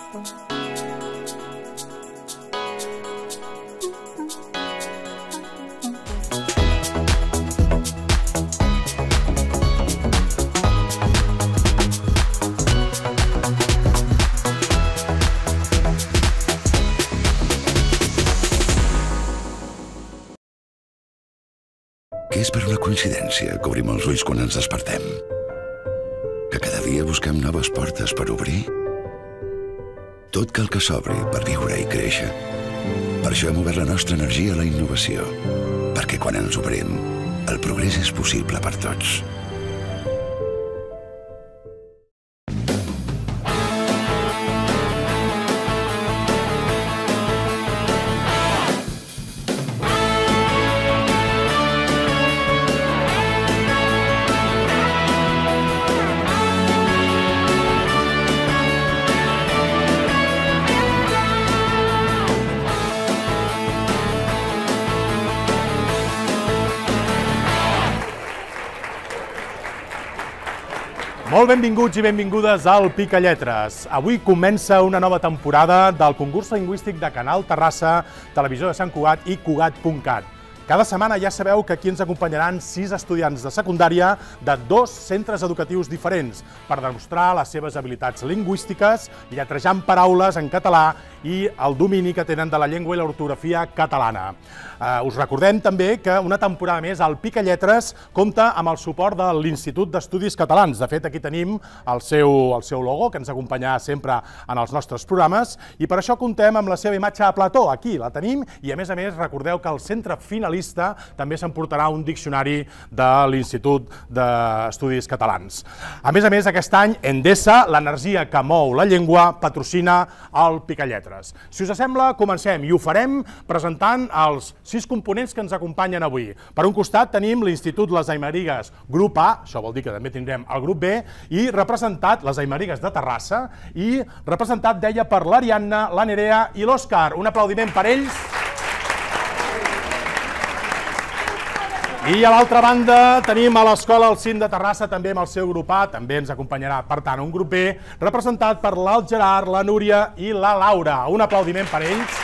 Que és per una coincidència que obrim els ulls quan ens despertem? Que cada dia busquem noves portes per obrir? Tot cal que s'obri per viure i créixer. Per això hem obert la nostra energia a la innovació. Perquè quan ens obrim, el progrés és possible per tots. Molt benvinguts i benvingudes al Picalletres. Avui comença una nova temporada del concurs lingüístic de Canal Terrassa, Televisió de Sant Cugat i Cugat.cat. Cada setmana ja sabeu que aquí ens acompanyaran 6 estudiants de secundària de 2 centres educatius diferents per demostrar les seves habilitats lingüístiques, lletrejant paraules en català i el domini que tenen de la llengua i l'ortografia catalana. Us recordem també que una temporada més el Picalletres compta amb el suport de l'Institut d'Estudis Catalans. De fet, aquí tenim el seu logo, que ens acompanyarà sempre en els nostres programes, i per això contem amb la seva imatge a plató. Aquí la tenim i, a més, recordeu que el centre finalista també s'emportarà un diccionari de l'Institut d'Estudis Catalans. A més, aquest any, Endesa, l'energia que mou la llengua, patrocina el Picalletres. Si us sembla, comencem i ho farem presentant els 6 components que ens acompanyen avui. Per un costat tenim l'Institut Les Aymerigues Grup A, això vol dir que també tindrem el Grup B, i representat les Aymerigues de Terrassa, i representat, deia, per l'Ariadna, la Nerea i l'Òscar. Un aplaudiment per ells. I a l'altra banda tenim a l'Escola El Cim de Terrassa, també amb el seu grup A, també ens acompanyarà, per tant, un grup B, representat per l'Alt Gerard, la Núria i la Laura. Un aplaudiment per ells.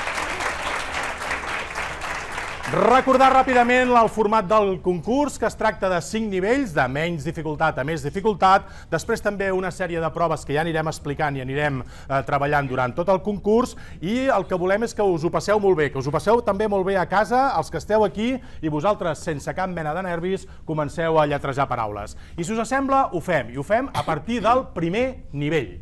Recordar ràpidament el format del concurs, que es tracta de 5 nivells, de menys dificultat a més dificultat, després també una sèrie de proves que ja anirem explicant i anirem treballant durant tot el concurs, i el que volem és que us ho passeu molt bé, que us ho passeu també molt bé a casa, els que esteu aquí, i vosaltres, sense cap mena de nervis, comenceu a lletrejar paraules. I si us sembla, ho fem, i ho fem a partir del primer nivell.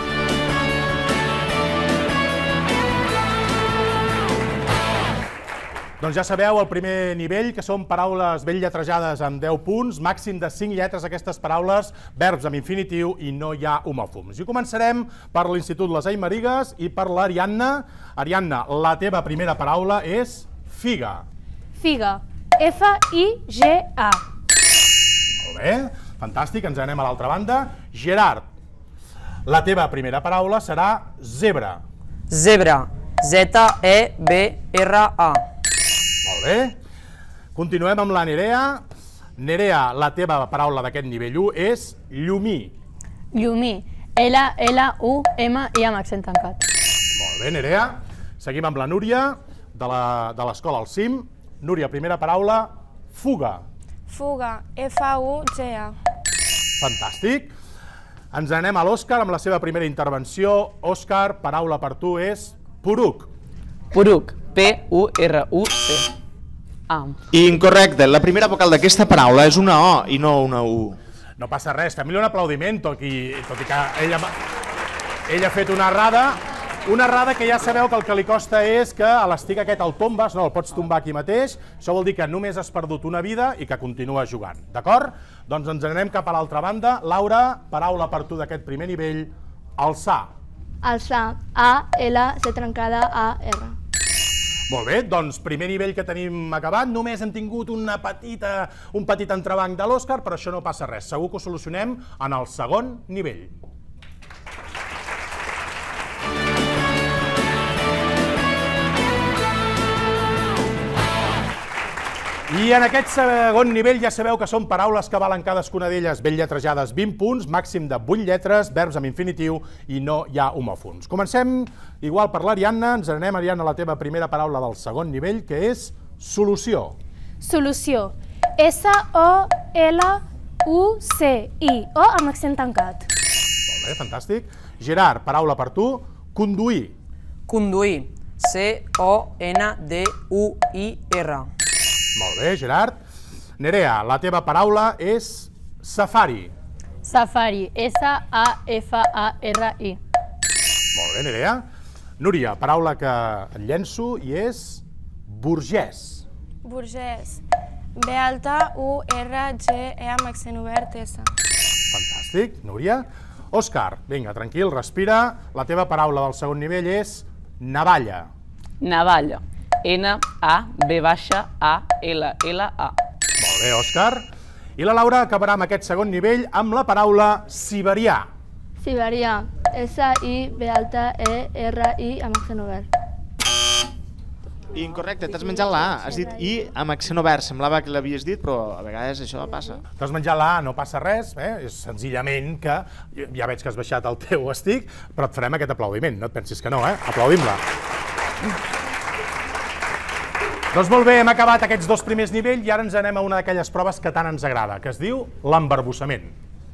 Doncs ja sabeu, el primer nivell, que són paraules ben lletrejades amb 10 punts, màxim de 5 lletres aquestes paraules, verbs amb infinitiu i no hi ha homòfons. I començarem per l'Institut Les Aymerigues i per l'Ariadna. Ariadna, la teva primera paraula és figa. Figa. F-I-G-A. Molt bé, fantàstic, ens anem a l'altra banda. Gerard, la teva primera paraula serà zebra. Zebra. Z-E-B-R-A. Molt bé. Continuem amb la Nerea. Nerea, la teva paraula d'aquest nivell 1 és llumí. Llumí. L-L-U-M-I amb accent tancat. Molt bé, Nerea. Seguim amb la Núria, de l'Escola El Cim. Núria, primera paraula, fuga. Fuga. F-U-G-A. Fantàstic. Ens anem a l'Òscar amb la seva primera intervenció. Òscar, paraula per tu és poruc. Poruc. P-U-R-U-C. Incorrecte. La primera vocal d'aquesta paraula és una O i no una U. No passa res. Fem-li un aplaudiment, tot i que ella ha fet una errada que ja sabeu que el que li costa és que a l'estic aquest el tombes, no, el pots tombar aquí mateix. Això vol dir que només has perdut una vida i que continues jugant. D'acord? Doncs ens anem cap a l'altra banda. Laura, paraula per tu d'aquest primer nivell, alçar. Alçar. A-L-C trencada A-R. Molt bé, doncs primer nivell que tenim acabat, només hem tingut un petit entrebanc de l'Òscar, però això no passa res, segur que ho solucionem en el segon nivell. I en aquest segon nivell ja sabeu que són paraules que valen cadascuna d'elles ben lletrejades 20 punts, màxim de 8 lletres, verbs amb infinitiu i no hi ha homòfons. Comencem igual per l'Ariadna, ens anem, Ariadna, a la teva primera paraula del segon nivell, que és solució. Solució. S-O-L-U-C-I-O amb accent tancat. Molt bé, fantàstic. Gerard, paraula per tu, conduir. Conduir. C-O-N-D-U-I-R. Molt bé, Gerard. Nerea, la teva paraula és safari. Safari. S-A-F-A-R-I. Molt bé, Nerea. Núria, paraula que et llenço i és burgès. Burgès. B-U-R-G-E amb accent obert, S. Fantàstic, Núria. Òscar, vinga, tranquil, respira. La teva paraula del segon nivell és navalla. Navalla. N-A-V-A-L-L-A. Molt bé, Òscar. I la Laura acabarà amb aquest segon nivell amb la paraula siberià. Siberià. S-I-B-E-R-I amb accent obert. Incorrecte, t'has menjat la A. Has dit I amb accent obert. Semblava que l'havies dit, però a vegades això passa. T'has menjat la A, no passa res, és senzillament que ja veig que has baixat el teu estic, però et farem aquest aplaudiment, no et pensis que no, aplaudim-la. Doncs molt bé, hem acabat aquests dos primers nivells i ara ens anem a una d'aquelles proves que tant ens agrada, que es diu l'embarbussament.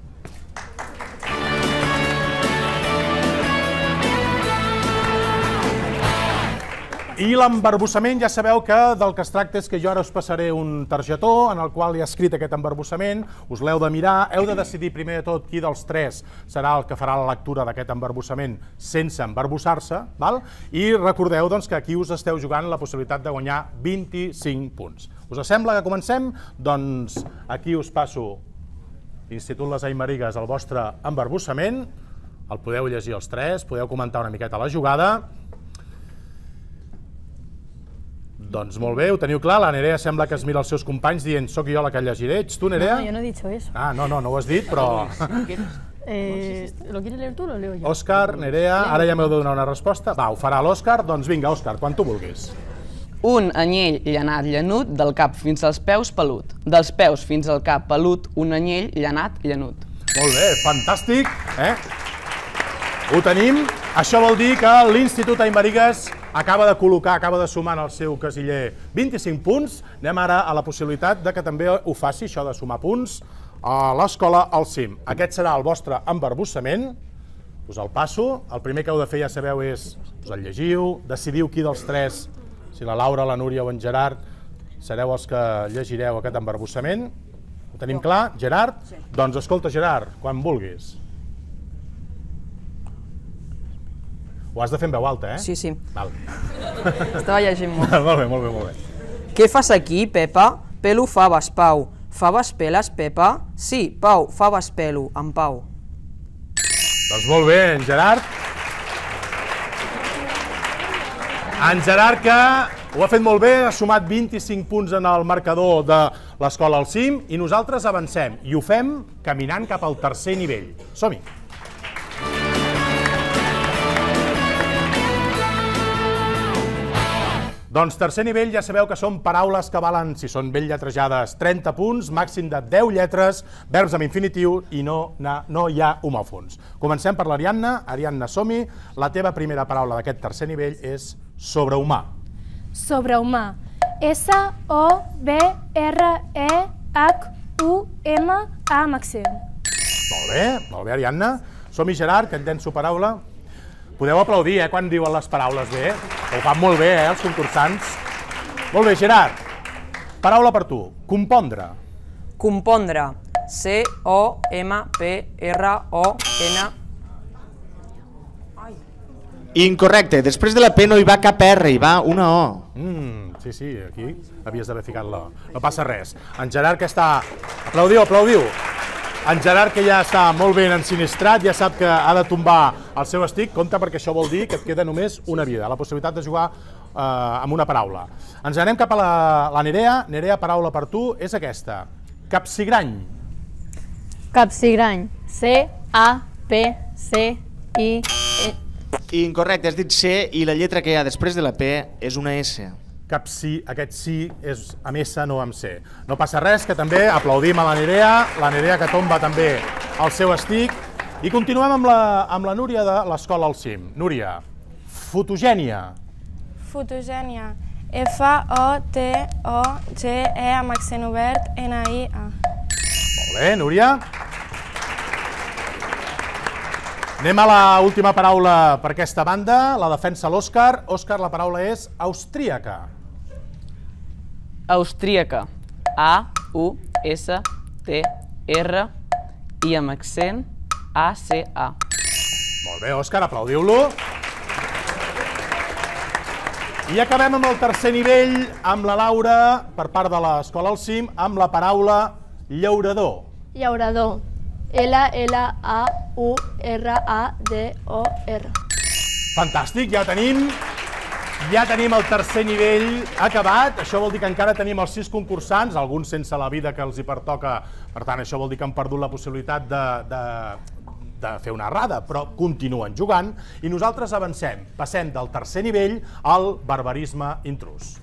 I l'embarbussament, ja sabeu que del que es tracta és que jo ara us passaré un targetó en el qual hi ha escrit aquest embarbussament, us l'heu de mirar, heu de decidir primer de tot qui dels tres serà el que farà la lectura d'aquest embarbussament sense embarbussar-se, i recordeu que aquí us esteu jugant la possibilitat de guanyar 25 punts. Us sembla que comencem? Doncs aquí us passo Institut Les Aimerigas el vostre embarbussament, el podeu llegir els tres, podeu comentar una miqueta la jugada. Doncs molt bé, ho teniu clar, la Nerea sembla que es mira els seus companys dient soc jo la que llegiré, ets tu, Nerea? No, yo no he dicho eso. Ah, no, ho has dit, però... ¿Lo quieres leer tú o lo leo yo? Òscar, Nerea, ara ja m'heu de donar una resposta. Va, ho farà l'Òscar, doncs vinga, Òscar, quan tu vulguis. Un anyell llanat llanut, del cap fins als peus pelut. Dels peus fins al cap pelut, un anyell llanat llanut. Molt bé, fantàstic, Ho tenim. Això vol dir que l'Institut Aimerigas acaba de col·locar, acaba de sumar en el seu casiller 25 punts. Anem ara a la possibilitat de que també ho faci, això de sumar punts, a l'escola al CIM. Aquest serà el vostre embarbussament. Us el passo. El primer que heu de fer, ja sabeu, és us el llegiu, decidiu qui dels tres, si la Laura, la Núria o en Gerard, sereu els que llegireu aquest embarbussament. Ho tenim clar? Gerard? Doncs escolta, Gerard, quan vulguis. Ho has de fer en veu alta, Sí. Val. Estava llegint molt. Molt bé. Què fas aquí, Pepa? Pelo faves, Pau. Faves peles, Pepa? Sí, Pau, faves pelo, en Pau. Doncs molt bé, en Gerard. En Gerard, que ho ha fet molt bé, ha sumat 25 punts en el marcador de l'escola al CIM i nosaltres avancem i ho fem caminant cap al tercer nivell. Som-hi! Doncs tercer nivell ja sabeu que són paraules que valen, si són ben lletrejades, 30 punts, màxim de 10 lletres, verbs amb infinitiu i no hi ha homòfons. Comencem per l'Ariadna. Ariadna, som-hi. La teva primera paraula d'aquest tercer nivell és sobrehumà. Sobrehumà. S-O-B-R-E-H-U-M-A amb accent. Molt bé, Ariadna. Som-hi, Gerard, que et llenço paraula. Podeu aplaudir, quan diuen les paraules bé. Ho fan molt bé, els concursants. Molt bé, Gerard. Paraula per tu. Compondre. Compondre. C-O-M-P-R-O-N. Incorrecte, després de la P no hi va cap R, hi va una O. Sí, aquí havies d'haver ficat la O. No passa res. En Gerard, que està... Aplaudiu. En Gerard, que ja està molt ben ensinistrat, ja sap que ha de tombar el seu estic. Compte, perquè això vol dir que et queda només una vida, la possibilitat de jugar amb una paraula. Ens anem cap a la Nerea. Nerea, paraula per tu és aquesta. Capsigrany. Capsigrany. C-A-P-C-I-E. Incorrecte, has dit C i la lletra que hi ha després de la P és una S. cap sí, aquest sí és amb S, no amb C. No passa res, que també aplaudim a la Nerea que tomba també el seu estic. I continuem amb la Núria de l'Escola al Cim. Núria, fotogènia. Fotogènia. F-O-T-O-G-E amb accent obert, N-I-A. Molt bé, Núria. Anem a l'última paraula per aquesta banda, la defensa l'Òscar. Òscar, la paraula és austríaca. Austríaca. A-U-S-T-R i amb accent A-C-A. Molt bé, Òscar, aplaudiu-lo. I acabem amb el tercer nivell, amb la Laura, per part de l'Escola al Cim, amb la paraula llaurador. Llaurador. L-L-A-U-R-A-D-O-R. Fantàstic, ja tenim el tercer nivell acabat. Això vol dir que encara tenim els 6 concursants, alguns sense la vida que els hi pertoca. Per tant, això vol dir que han perdut la possibilitat de fer una errada, però continuen jugant i nosaltres avancem. Passem del tercer nivell al barbarisme intrus.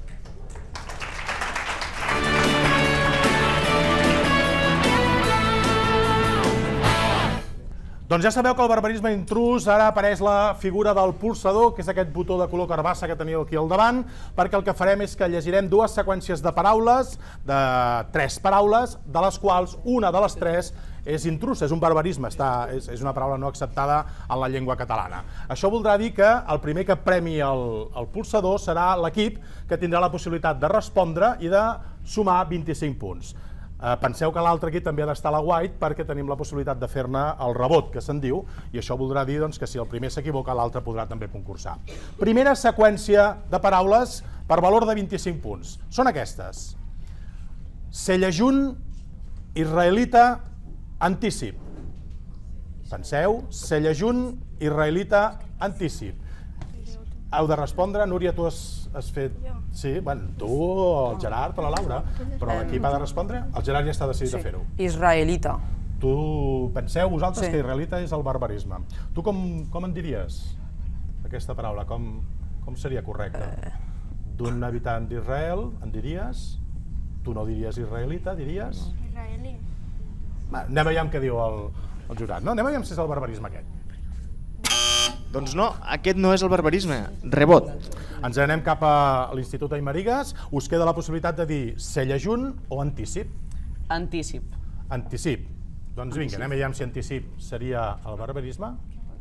Doncs ja sabeu que al barbarisme intrus ara apareix la figura del polsador, que és aquest botó de color carbassa que teniu aquí al davant, perquè el que farem és que llegirem 2 seqüències de paraules, de 3 paraules, de les quals una de les 3 és intrusa, és un barbarisme, és una paraula no acceptada en la llengua catalana. Això voldrà dir que el primer que premi el polsador serà l'equip que tindrà la possibilitat de respondre i de sumar 25 punts. Penseu que l'altre equip també ha d'estar a la white perquè tenim la possibilitat de fer-ne el rebot, que se'n diu, i això voldrà dir que si el primer s'equivoca, l'altre podrà també concursar. Primera seqüència de paraules per valor de 25 punts. Són aquestes. Sellejunt, israelita, antícip. Penseu, sellejunt, israelita, antícip. Heu de respondre. Núria, tu has fet... Sí, bueno, tu, el Gerard o la Laura, però l'equip ha de respondre. El Gerard ja està decidit a fer-ho. Israelita. Tu penseu vosaltres que israelita és el barbarisme. Tu com en diries aquesta paraula? Com seria correcta? D'un habitant d'Israel, en diries? Tu no diries israelita, diries? Israelí. Anem a veure què diu el jurat. Anem a veure si és el barbarisme aquest. Doncs no, aquest no és el barbarisme, rebot. Ens anem cap a l'Institut Aymarigues. Us queda la possibilitat de dir sellejunt o antícip? Antícip. Antícip. Doncs vinga, anem a veure si antícip seria el barbarisme.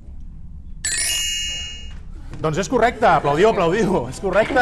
Doncs és correcte, aplaudiu, és correcte.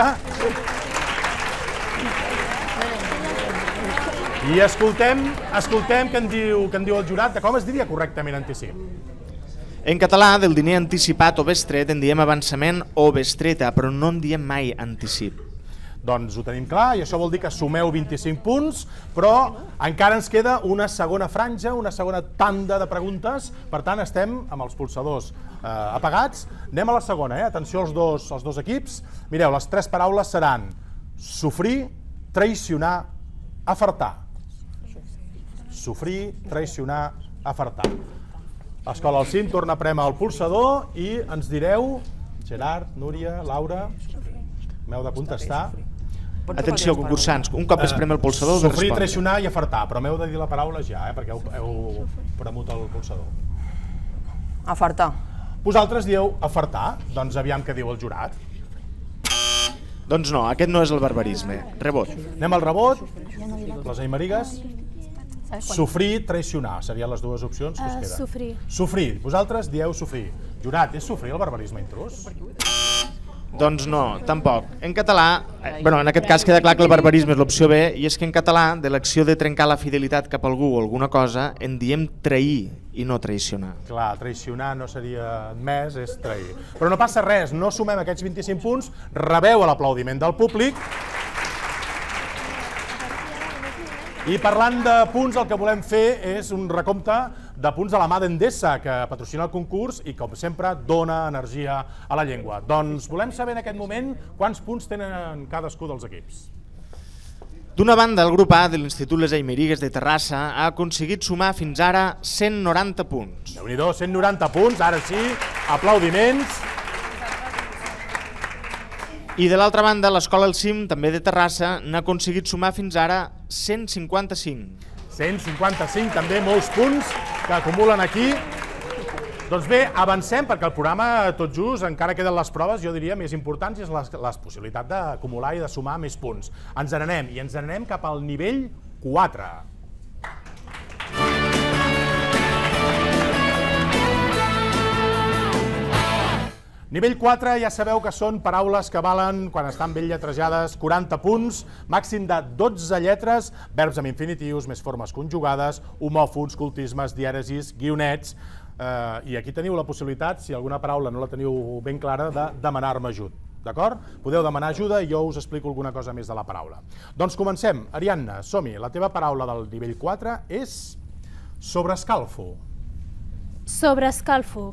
I escoltem què en diu el jurat de com es diria correctament antícip. En català, del diner anticipat o bestret en diem avançament o bestreta, però no en diem mai anticip. Doncs ho tenim clar i això vol dir que sumeu 25 punts, però encara ens queda una segona franja, una segona tanda de preguntes, per tant estem amb els polsadors apagats. Anem a la segona, atenció als dos equips. Mireu, les 3 paraules seran sofrir, traicionar, afartar. Sofrir, traicionar, afartar. L'Escola al Cim torna a prémer el polsador i ens direu, Gerard, Núria, Laura, m'heu de contestar. Atenció, concursants, un cop es prem el polsador, heu de respondre. Sofrir, traicionar i afartar, però m'heu de dir la paraula ja, perquè heu premut el polsador. Afartar. Vosaltres dieu afartar, doncs aviam què diu el jurat. Doncs no, aquest no és el barbarisme, rebot. Anem al rebot, les Aymarigues. Sofrir, traicionar, serien les 2 opcions que us queden. Sofrir. Sofrir, vosaltres dieu sofrir. Jurat, és sofrir el barbarisme intrus? Doncs no, tampoc. En català, en aquest cas queda clar que el barbarisme és l'opció B, i és que en català, de l'acció de trencar la fidelitat cap a algú o alguna cosa, en diem trair i no traicionar. Clar, traicionar no seria admès, és trair. Però no passa res, no sumem aquests 25 punts, rebeu l'aplaudiment del públic. I parlant de punts, el que volem fer és un recompte de punts de la mà d'Endesa, que patrocina el concurs i, com sempre, dona energia a la llengua. Doncs volem saber en aquest moment quants punts tenen cadascú dels equips. D'una banda, el grup A de l'Institut Les Aymarigues de Terrassa ha aconseguit sumar fins ara 190 punts. Déu-n'hi-do, 190 punts, ara sí, aplaudiments. I de l'altra banda, l'Escola El Cim, també de Terrassa, n'ha aconseguit sumar fins ara 155. 155, també molts punts que acumulen aquí. Doncs bé, avancem, perquè el programa tot just encara queden les proves, jo diria, més importants, i és la possibilitat d'acumular i de sumar més punts. Ens n'anem, i ens n'anem cap al nivell 4. Nivell 4 ja sabeu que són paraules que valen, quan estan ben lletrejades, 40 punts, màxim de 12 lletres, verbs amb infinitius, més formes conjugades, homòfons, cultismes, dièresis, guionets, i aquí teniu la possibilitat, si alguna paraula no la teniu ben clara, de demanar-me ajut. D'acord? Podeu demanar ajuda i jo us explico alguna cosa més de la paraula. Doncs comencem. Ariadna, som-hi. La teva paraula del nivell 4 és sobrescalfo. Sobrescalfo.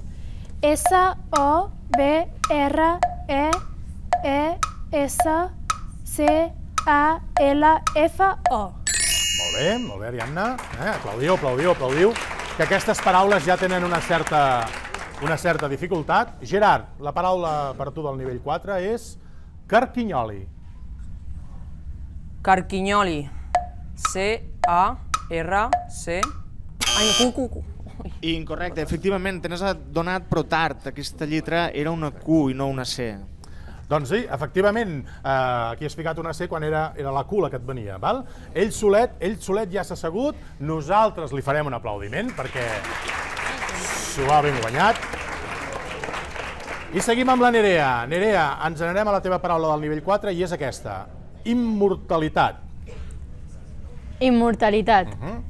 S-O-B-R-E-S-C-A-L-F-O. Molt bé, Ariadna. Aplaudiu, aplaudiu, aplaudiu. Que aquestes paraules ja tenen una certa dificultat. Gerard, la paraula per tu del nivell 4 és carquinyoli. Carquinyoli. C-A-R-C... Ai, Q. Incorrecte, efectivament, te n'has adonat però tard. Aquesta lletra era una Q i no una C. Doncs sí, efectivament, aquí has ficat una C quan era la Q la que et venia. Ell solet ja s'ha assegut, nosaltres li farem un aplaudiment perquè s'ho ha ben guanyat. I seguim amb la Nerea. Nerea, ens n'anem a la teva paraula del nivell 4 i és aquesta. Immortalitat. Immortalitat.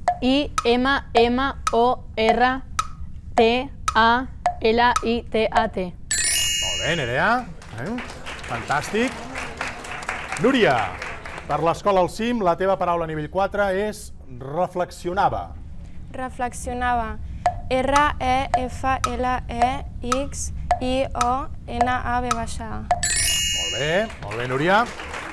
I-M-M-O-R-T-A-L-I-T-A-T. Molt bé, Nerea. Fantàstic. Núria, per l'Escola El Cim, la teva paraula a nivell 4 és reflexionava. Reflexionava. R-E-F-L-E-X-I-O-N-A-V baixa. Molt bé, Núria.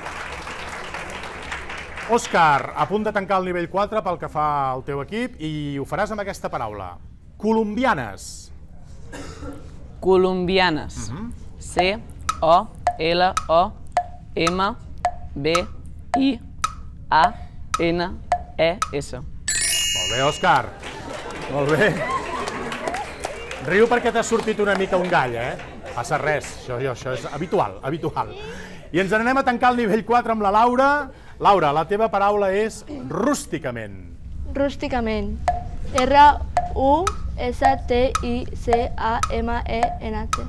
Òscar, a punt de tancar el nivell 4 pel que fa al teu equip i ho faràs amb aquesta paraula. Colombianes. Colombianes. C-O-L-O-M-B-I-A-N-E-S. Molt bé, Òscar. Molt bé. Riu perquè t'ha sortit una mica un gall, Passa res, això és habitual. I ens n'anem a tancar el nivell 4 amb la Laura. Laura, la teva paraula és rústicament. Rústicament. R-U-S-T-I-C-A-M-E-N-T.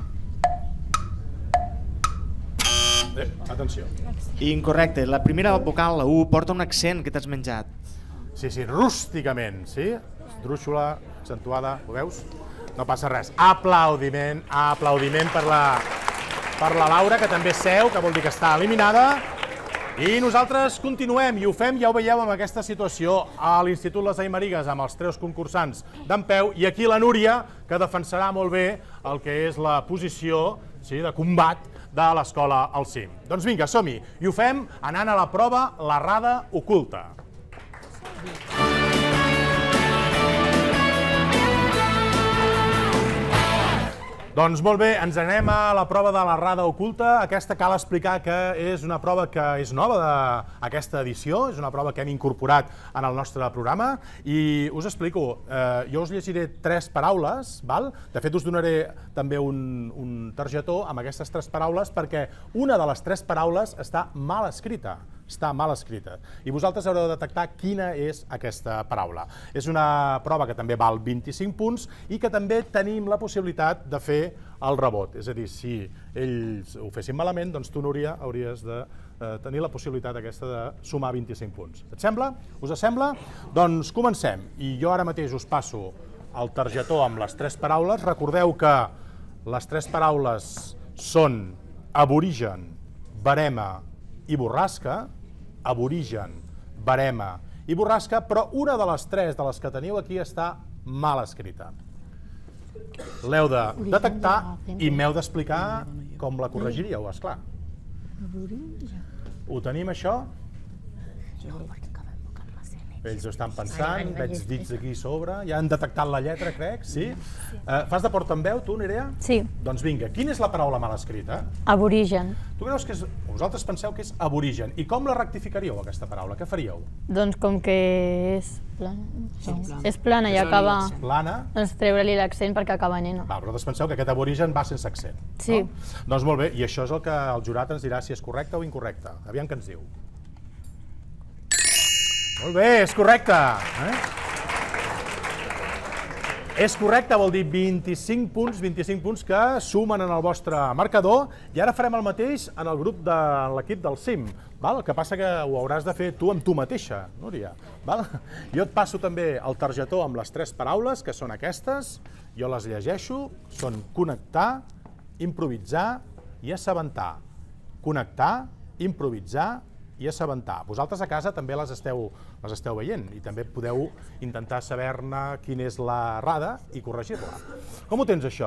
Atenció. Incorrecte, la primera vocal, la U, porta un accent que t'has menjat. Sí, rústicament, sí? Esdrúixola, accentuada, ho veus? No passa res. Aplaudiment per la Laura, que també seu, que vol dir que està eliminada. I nosaltres continuem, i ho fem, ja ho veieu, amb aquesta situació a l'Institut Les Aymarigues, amb els 3 concursants d'en peu, i aquí la Núria, que defensarà molt bé el que és la posició de combat de l'Escola El Cim. Doncs vinga, som-hi, i ho fem anant a la prova l'errada oculta. Doncs molt bé, ens anem a la prova de l'errada oculta. Aquesta cal explicar que és una prova que és nova d'aquesta edició, és una prova que hem incorporat en el nostre programa i us explico, jo us llegiré 3 paraules, de fet us donaré també un targetó amb aquestes 3 paraules perquè una de les 3 paraules està mal escrita. I vosaltres haureu de detectar quina és aquesta paraula. És una prova que també val 25 punts i que també tenim la possibilitat de fer el rebot. És a dir, si ells ho fessin malament, doncs tu, Núria, hauries de tenir la possibilitat aquesta de sumar 25 punts. Et sembla? Us sembla? Doncs comencem. I jo ara mateix us passo el targetó amb les 3 paraules. Recordeu que les 3 paraules són aborigen, verema i borrasca, aborigen, verema i borrasca, però una de les 3 de les que teniu aquí està mal escrita. L'heu de detectar i m'heu d'explicar com la corregiríeu, esclar. Ho tenim, això? Ells ho estan pensant, veig dits aquí a sobre, ja han detectat la lletra, crec, sí? Fas de portaveu, tu, Nerea? Sí. Doncs vinga, quina és la paraula mal escrita? Aborigen. Tu creus que és... Vosaltres penseu que és aborigen. I com la rectificaríeu, aquesta paraula? Què faríeu? Doncs com que és plana, és plana i acaba... Plana? Doncs treure-li l'accent perquè acaba nena. Va, vosaltres penseu que aquest aborigen va sense accent. Sí. No? Doncs molt bé, i això és el que el jurat ens dirà si és correcte o incorrecte. Aviam què ens diu. Molt bé, és correcte. És correcte, vol dir 25 punts que sumen en el vostre marcador, i ara farem el mateix en el grup de l'equip del CIM. El que passa que ho hauràs de fer tu amb tu mateixa, Núria. Jo et passo també el targetó amb les 3 paraules, que són aquestes, jo les llegeixo, són connectar, improvisar i assabentar. Connectar, improvisar i assabentar. Vosaltres a casa també les esteu veient i també podeu intentar saber-ne quina és l'errada i corregir-la. Com ho tens, això?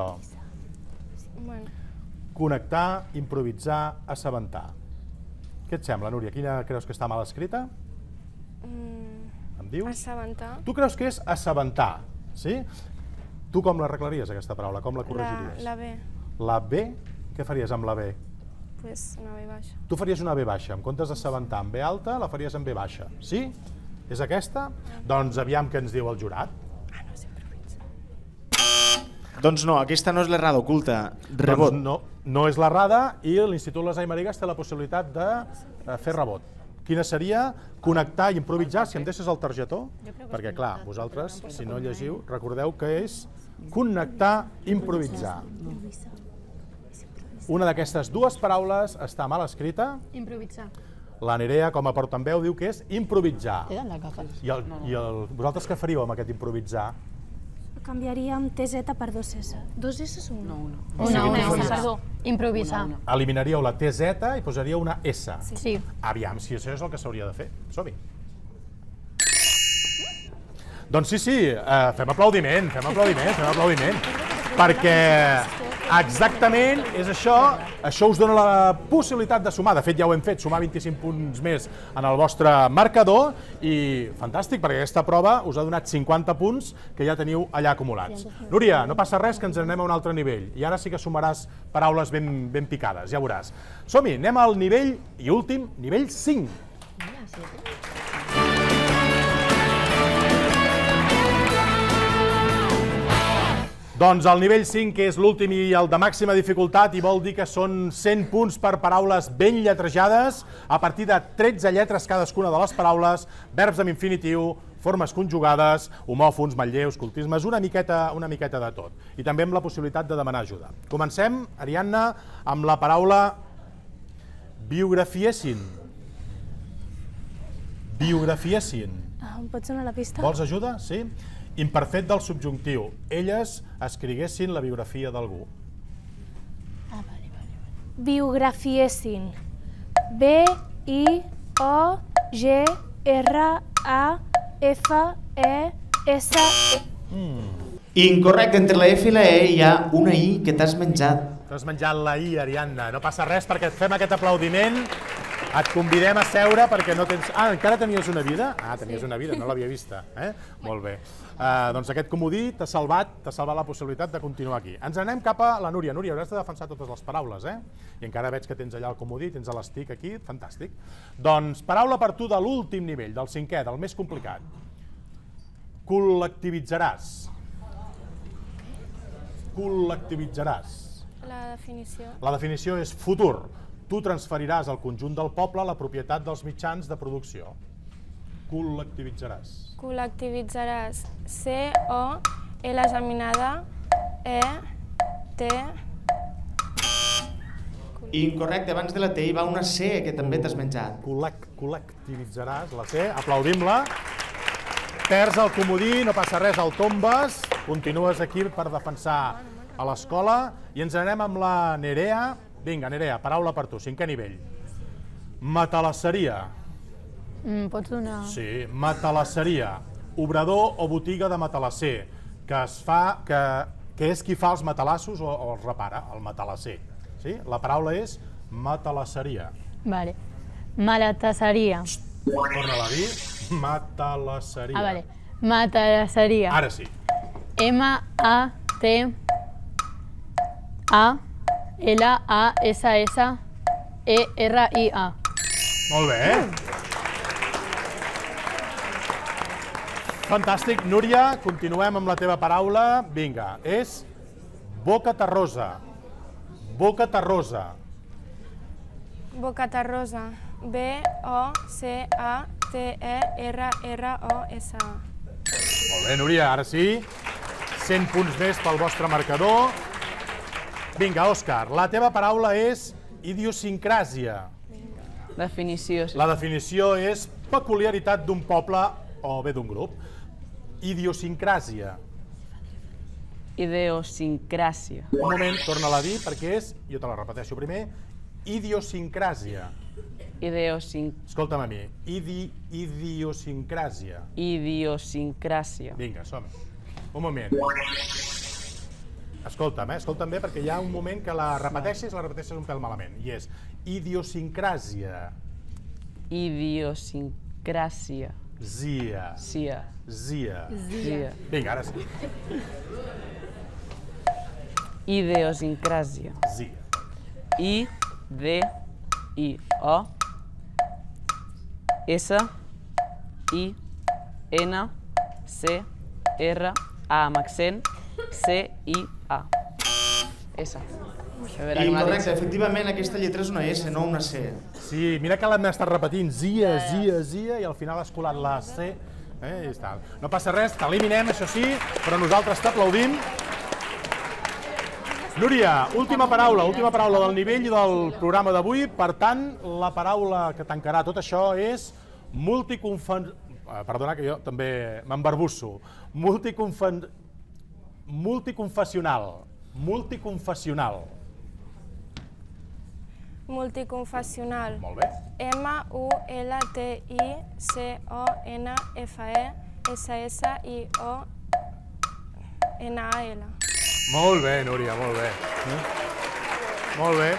Connectar, improvisar, assabentar. Què et sembla, Núria? Quina creus que està mal escrita? Em dius? Assabentar. Tu creus que és assabentar, sí? Tu com l'arreglaries, aquesta paraula? Com la corregiries? La B. La B? Què faries amb la B? Pues una B baixa. Tu faries una B baixa. En comptes d'assabentar amb B alta, la faries amb B baixa. Sí? És aquesta? Doncs aviam què ens diu el jurat. No s'improvisa. Doncs no, aquesta no és l'errada oculta. Rebot. Doncs no és l'errada i l'Institut Les Aimerigas té la possibilitat de fer rebot. Quina seria? Connectar i improvisar, si em deixes el targetó, perquè clar, vosaltres, si no llegiu, recordeu que és connectar, improvisar. Una d'aquestes 2 paraules està mal escrita. Improvisar. La Nerea, com a portaveu, diu que és improvisar. Te dan la gafa. I vosaltres què faríeu amb aquest improvisar? Canviaríem TZ per 2 S. 2 S o una? Una S, perdó. Improvisar. Eliminaríeu la TZ i posaríeu una S. Sí. Aviam, si això és el que s'hauria de fer. Som-hi. Doncs sí, fem aplaudiment, perquè exactament és això us dona la possibilitat de sumar, de fet ja ho hem fet, sumar 25 punts més en el vostre marcador i fantàstic, perquè aquesta prova us ha donat 50 punts que ja teniu allà acumulats. Núria, no passa res que ens anem a un altre nivell i ara sí que sumaràs paraules ben picades, ja veuràs. Som-hi, anem al nivell i últim, nivell 5. Doncs el nivell 5, que és l'últim i el de màxima dificultat, i vol dir que són 100 punts per paraules ben lletrejades, a partir de 13 lletres cadascuna de les paraules, verbs amb infinitiu, formes conjugades, homòfons, manlleus, cultismes, una miqueta de tot. I també amb la possibilitat de demanar ajuda. Comencem, Ariadna, amb la paraula biografiessin. Biografiessin. Em pots donar la pista? Vols ajuda? Sí? Imperfet del subjuntiu. Elles escriguessin la biografia d'algú. Biografiessin. B-I-O-G-R-A-F-E-S-E. Incorrecte, entre la F i la E hi ha una I que t'has menjat. T'has menjat la I, Ariadna. No passa res perquè et fem aquest aplaudiment. Et convidem a seure perquè no tens... Ah, encara tenies una vida? Ah, tenies una vida, no l'havia vista. Molt bé. Doncs aquest comodí t'ha salvat la possibilitat de continuar aquí. Ens anem cap a la Núria. Núria, hauràs de defensar totes les paraules, I encara veig que tens allà el comodí, tens l'estic aquí, fantàstic. Doncs paraula per tu de l'últim nivell, del 5è, del més complicat. Col·lectivitzaràs. Col·lectivitzaràs. La definició. La definició és futur. Tu transferiràs al conjunt del poble la propietat dels mitjans de producció. Col·lectivitzaràs. Col·lectivitzaràs. C-O-L geminada E-T. Incorrecte, abans de la T hi va una C que també t'has menjat. Col·lectivitzaràs, la C, aplaudim-la. Perds el comodí, no passa res, el tombes, continues aquí per defensar a l'escola i ens anem amb la Nerea. Vinga, Nerea, paraula per tu, 5è nivell. Matalasseria. Pots donar... Sí, matalasseria. Obrador o botiga de matalasser, que és qui fa els matalassos o els repara, el matalasser. La paraula és matalasseria. Vale. Malatasseria. Torna-la a dir. Matalasseria. Vale. Matalasseria. Ara sí. M-A-T-A-L-A-S-S-E-R-I-A. Molt bé. Fantàstic. Núria, continuem amb la teva paraula. Vinga, és boca terrosa. Boca terrosa. Boca terrosa. B-O-C-A-T-E-R-R-O-S-A. Molt bé, Núria, ara sí. 100 punts més pel vostre marcador. Vinga, Òscar, la teva paraula és idiosincràsia. Definició. La definició és peculiaritat d'un poble o bé d'un grup. Idiosincràsia. Idiosincràsia. Un moment, torna-la a dir perquè és, jo te la repeteixo primer, idiosincràsia. Escolta'm a mi, idiosincràsia. Idiosincràsia. Vinga, som-hi. Un moment. Escolta'm bé, perquè hi ha un moment que la repeteixes un pèl malament. I és idiosincràsia. Idiosincràsia. Zia. Sia. Zia. Zia. Vinga, ara sí. Idiosincràsia. Zia. I-D-I-O-S-I-N-C-R-A amb accent C-I-A. S. Correcte, efectivament aquesta lletra és una S, no una C. Sí, mira que l'hem estat repetint, zia, i al final has colat la C. I està. No passa res, t'eliminem, això sí, però nosaltres t'aplaudim. Núria, última paraula del nivell del programa d'avui. Per tant, la paraula que tancarà tot això és perdona, que jo també m'embarbusso. Multiconfessional. Multiconfessional. Molt bé. M-U-L-T-I-C-O-N-F-E-S-S-I-O-N-A-L. Molt bé, Núria, molt bé. Molt bé.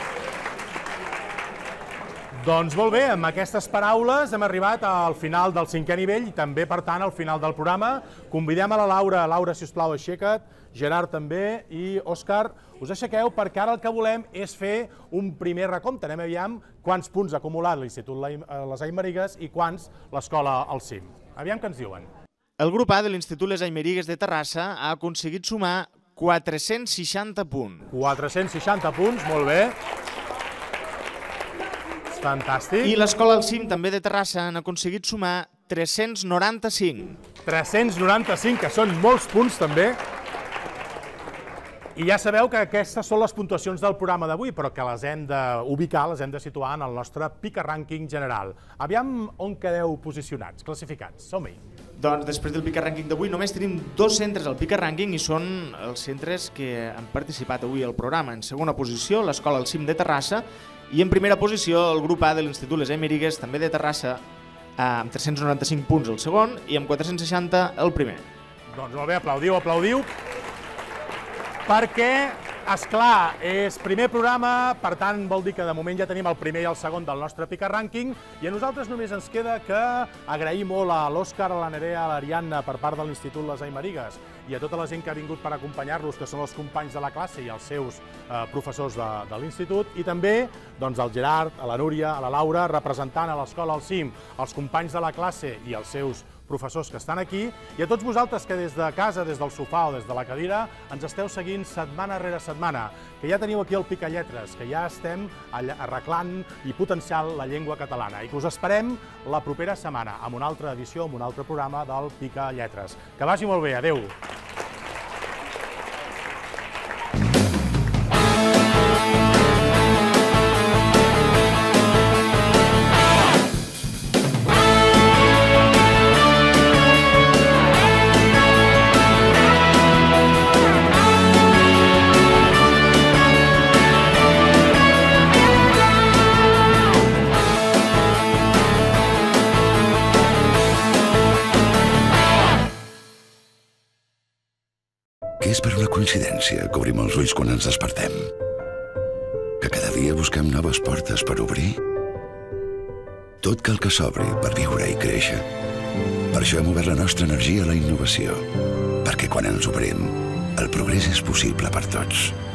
Doncs molt bé, amb aquestes paraules hem arribat al final del 5è nivell i també, per tant, al final del programa. Convidem a la Laura. Laura, si us plau, aixeca't. Gerard també i Òscar, us aixequeu perquè ara el que volem és fer un primer recompte. Anem aviam quants punts ha acumulat l'Institut Les Aymerigues i quants l'Escola El Cim. Aviam què ens diuen. El grup A de l'Institut Les Aymerigues de Terrassa ha aconseguit sumar 460 punts. 460 punts, molt bé. Fantàstic. I l'Escola El Cim, també de Terrassa, han aconseguit sumar 395. 395, que són molts punts també. I ja sabeu que aquestes són les puntuacions del programa d'avui, però que les hem d'ubicar, les hem de situar en el nostre Pica Rànquing general. Aviam on quedeu posicionats, classificats. Som-hi. Doncs després del Pica Rànquing d'avui només tenim 2 centres al Pica Rànquing i són els centres que han participat avui al programa. En segona posició, l'Escola El Cim de Terrassa, i en primera posició el grup A de l'Institut Les Aymerigues, també de Terrassa, amb 395 punts el segon i amb 460 el primer. Doncs molt bé, aplaudiu, perquè, esclar, és primer programa, per tant vol dir que de moment ja tenim el primer i el segon del nostre Pica Rànquing i a nosaltres només ens queda que agrair molt a l'Òscar, a la Nerea, a l'Ariadna per part de l'Institut Les Aymerigues i a tota la gent que ha vingut per acompanyar-los, que són els companys de la classe i els seus professors de l'Institut, i també al Gerard, a la Núria, a la Laura, representant a l'Escola El Cim, els companys de la classe i els seus professors que estan aquí, i a tots vosaltres que des de casa, des del sofà o des de la cadira, ens esteu seguint setmana rere setmana, que ja teniu aquí el Picalletres, que ja estem arreglant i potenciant la llengua catalana, i que us esperem la propera setmana amb una altra edició, amb un altre programa del Picalletres. Que vagi molt bé, adeu! És per una coincidència que obrim els ulls quan ens despertem. Que cada dia busquem noves portes per obrir. Tot cal que s'obri per viure i créixer. Per això hem obert la nostra energia a la innovació. Perquè quan ens obrim, el progrés és possible per tots.